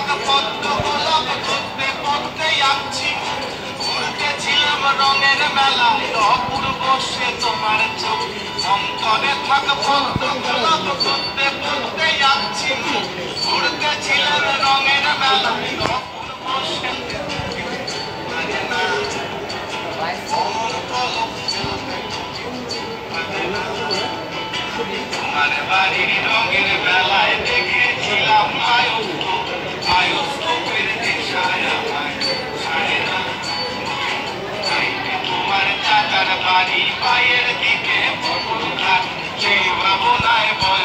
থাকা পদ্ম গোলাপ ধরতে পড়তে যাচ্ছি ঘুরতেছিলাম রঙের মেলায় অপূর্ব সে তোমার চোখ অন্তরে থাকা পদ্ম গোলাপ ধরতে পড়তে যাচ্ছি ঘুরতেছিলাম রঙের মেলায় অপূর্ব সে তোমার বাড়ির রঙের বেলায় দেখেছিলাম আয়স্কোপের দিশায় তোমার চাচার বাড়ি পায়ের দিকে পুকুর ঘাট সেই ভাবনায় বয়